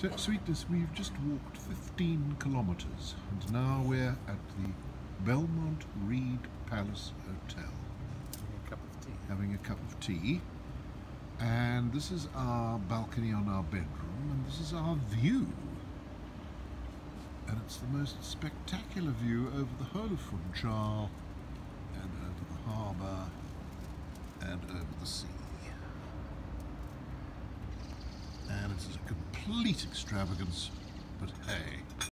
So, Sweetness, we've just walked 15 kilometres and now we're at the Belmont Reed Palace Hotel. Having a cup of tea. And this is our balcony on our bedroom, and this is our view. And it's the most spectacular view over the whole of Funchal, and over the harbour, and over the sea. And it is a complete extravagance, but hey.